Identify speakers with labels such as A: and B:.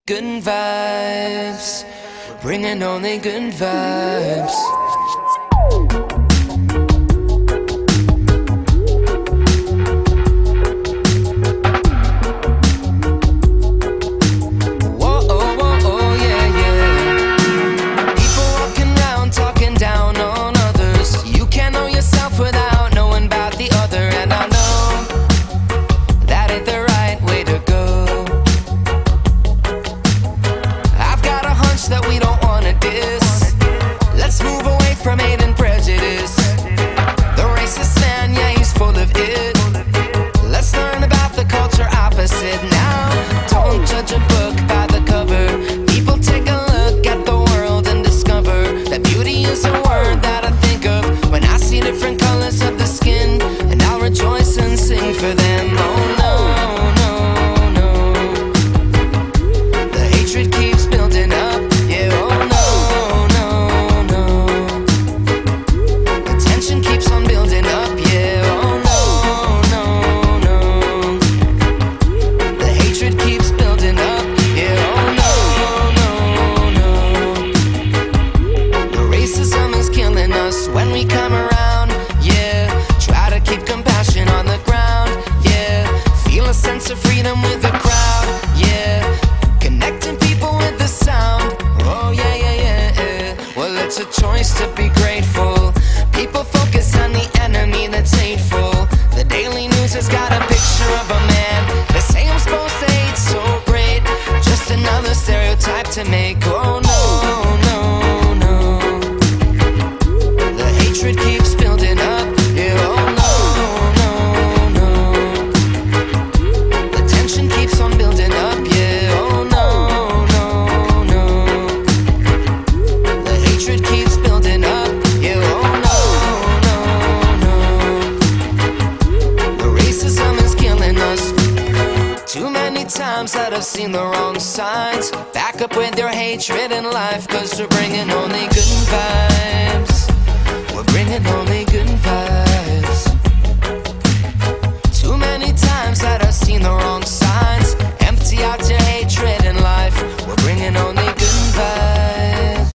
A: Good vibes, bringing only good vibes. That we don't wanna diss. Let's move away from hate and prejudice. The racist man, yeah, he's full of it. Let's learn about the culture opposite now. Don't judge a book by the cover. People, take a look at the world and discover that beauty is a word that I think of when I see different colors of the skin, and I'll rejoice and sing for them. Oh no, no, no. The hatred keeps building up. When we come around, yeah, try to keep compassion on the ground, yeah, feel a sense of freedom with the crowd, yeah, connecting people with the sound, oh yeah, yeah, yeah, yeah. Well, it's a choice to be grateful. People focus on the enemy that's hateful. The Daily News has got a picture of a man. They say I'm supposed to hate so great, just another stereotype to make. Oh no, no, no. Hatred keeps building up, yeah, oh no, no, no. The tension keeps on building up, yeah, oh no, no, no. The hatred keeps building up, yeah, oh no, no, no. The racism is killing us. Too many times that I've seen the wrong signs. Back up with your hatred in life, 'cause we're bringing only good vibes. We're bringing only good vibes.